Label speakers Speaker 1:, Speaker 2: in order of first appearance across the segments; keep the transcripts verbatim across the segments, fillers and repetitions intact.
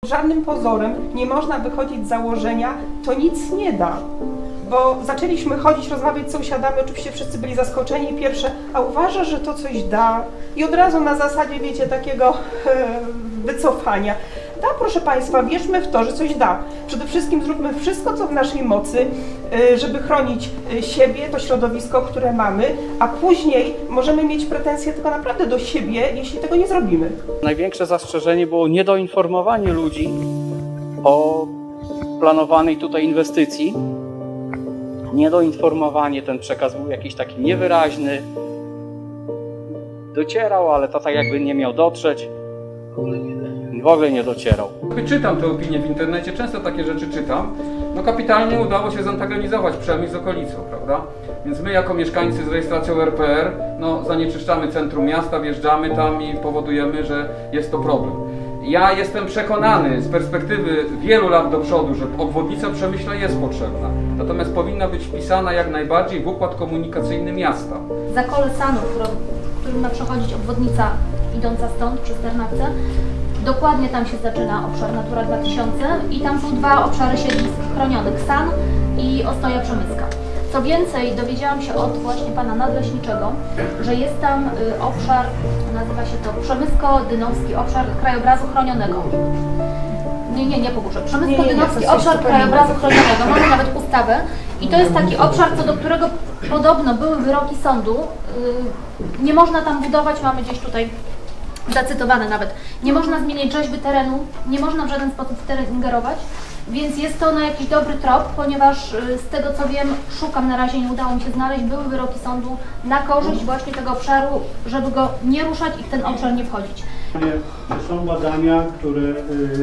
Speaker 1: Żadnym pozorem nie można wychodzić z założenia, to nic nie da. Bo zaczęliśmy chodzić, rozmawiać z sąsiadami, oczywiście wszyscy byli zaskoczeni. Pierwsze, a uważasz, że to coś da? I od razu na zasadzie, wiecie, takiego e, wycofania. Da, proszę Państwa, wierzmy w to, że coś da. Przede wszystkim zróbmy wszystko, co w naszej mocy, e, żeby chronić siebie, to środowisko, które mamy, a później możemy mieć pretensje tylko naprawdę do siebie, jeśli tego nie zrobimy.
Speaker 2: Największe zastrzeżenie było niedoinformowanie ludzi o planowanej tutaj inwestycji. Niedoinformowanie, ten przekaz był jakiś taki niewyraźny. Docierał, ale to tak jakby nie miał dotrzeć. W ogóle nie docierał.
Speaker 3: Czytam te opinie w internecie, często takie rzeczy czytam. No kapitalnie udało się zantagonizować przemysł z okolicą, prawda? Więc my jako mieszkańcy z rejestracją R P R, no zanieczyszczamy centrum miasta, wjeżdżamy tam i powodujemy, że jest to problem. Ja jestem przekonany z perspektywy wielu lat do przodu, że obwodnica Przemyśla jest potrzebna. Natomiast powinna być wpisana jak najbardziej w układ komunikacyjny miasta.
Speaker 4: Zakole Sanów, którym ma przechodzić obwodnica idąca stąd przez Ternawce, dokładnie tam się zaczyna obszar Natura dwa tysiące i tam są dwa obszary siedlisk chronionych, San i Ostoja Przemyska. Co więcej, dowiedziałam się od właśnie pana nadleśniczego, że jest tam y, obszar, nazywa się to Przemysko-Dynowski obszar krajobrazu chronionego. Nie, nie, nie pogórze. Przemysko-Dynowski obszar krajobrazu chronionego. Mamy nawet ustawę i to jest taki obszar, co do którego podobno były wyroki sądu. Y, nie można tam budować, mamy gdzieś tutaj zacytowane nawet. Nie można zmieniać rzeźby terenu, nie można w żaden sposób w teren ingerować. Więc jest to na jakiś dobry trop, ponieważ z tego co wiem, szukam na razie, nie udało mi się znaleźć, były wyroki sądu na korzyść właśnie tego obszaru, żeby go nie ruszać i w ten obszar nie wchodzić.
Speaker 5: Czy są badania, które y,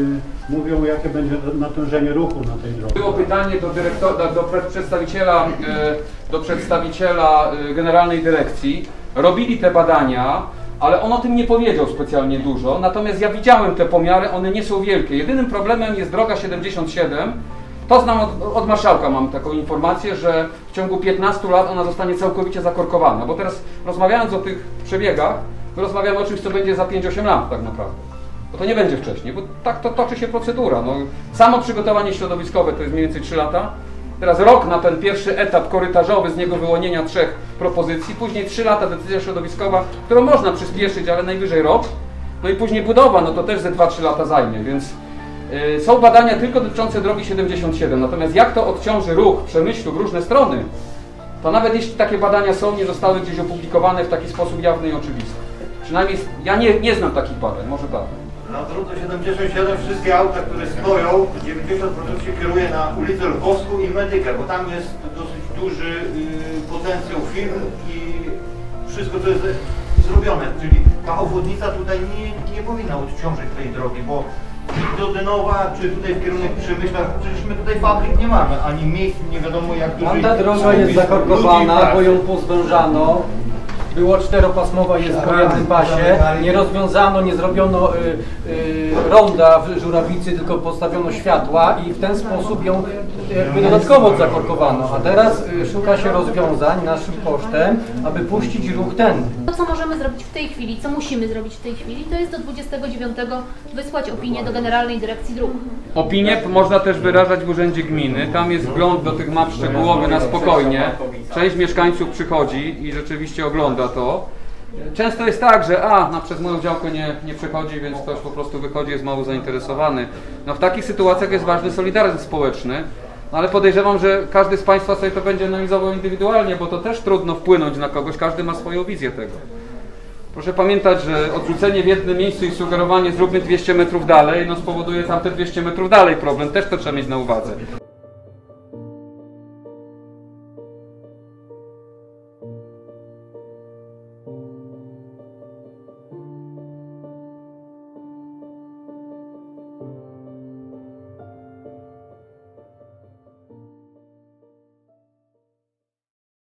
Speaker 5: mówią, jakie będzie natężenie ruchu na tej drodze?
Speaker 3: Było pytanie do, dyrektora, do przedstawiciela, do przedstawiciela Generalnej Dyrekcji. Robili te badania, ale on o tym nie powiedział specjalnie dużo, natomiast ja widziałem te pomiary, one nie są wielkie. Jedynym problemem jest droga siedemdziesiąt siedem. To znam od, od marszałka, mam taką informację, że w ciągu piętnastu lat ona zostanie całkowicie zakorkowana. Bo teraz rozmawiając o tych przebiegach, my rozmawiamy o czymś, co będzie za pięć osiem lat tak naprawdę. Bo to nie będzie wcześniej, bo tak to toczy się procedura. No, samo przygotowanie środowiskowe to jest mniej więcej trzy lata. Teraz rok na ten pierwszy etap korytarzowy, z niego wyłonienia trzech propozycji, później trzy lata decyzja środowiskowa, którą można przyspieszyć, ale najwyżej rok. No i później budowa, no to też ze dwa trzy lata zajmie, więc yy, są badania tylko dotyczące drogi siedemdziesiąt siedem. Natomiast jak to odciąży ruch w Przemyślu w różne strony, to nawet jeśli takie badania są, nie zostały gdzieś opublikowane w taki sposób jawny i oczywisty. Przynajmniej ja nie, nie znam takich badań, może tak.
Speaker 6: Na drodze siedemdziesiąt siedem wszystkie auta, które stoją, dziewięćdziesiąt procent się kieruje na ulicę Lwowską i Medykę, bo tam jest dosyć duży y, potencjał firm i wszystko to jest zrobione, czyli ta obwodnica tutaj nie, nie powinna odciążyć tej drogi, bo do Dynowa, czy tutaj w kierunek Przemyśla, przecież my tutaj fabryk nie mamy, ani miejsc nie wiadomo jak dużo.
Speaker 7: Ta droga jest zakorkowana, bo ją pozwężano. Było czteropasmowa, jest po jednym pasie, nie rozwiązano, nie zrobiono y, y, ronda w Żurawicy, tylko postawiono światła i w ten sposób ją jakby dodatkowo zakorkowano. A teraz y, szuka się rozwiązań naszym kosztem, aby puścić ruch ten.
Speaker 4: To, co możemy zrobić w tej chwili, co musimy zrobić w tej chwili, to jest do dwudziestego dziewiątego wysłać opinię do Generalnej Dyrekcji Dróg.
Speaker 3: Opinię można też wyrażać w Urzędzie Gminy, tam jest wgląd do tych map szczegółowy na spokojnie. Część mieszkańców przychodzi i rzeczywiście ogląda to. Często jest tak, że a, na przez moją działkę nie, nie przechodzi, więc ktoś po prostu wychodzi, jest mało zainteresowany. No w takich sytuacjach jest ważny solidaryzm społeczny, no ale podejrzewam, że każdy z Państwa sobie to będzie analizował indywidualnie, bo to też trudno wpłynąć na kogoś, każdy ma swoją wizję tego. Proszę pamiętać, że odrzucenie w jednym miejscu i sugerowanie zróbmy dwieście metrów dalej, no spowoduje tamte dwieście metrów dalej problem, też to trzeba mieć na uwadze.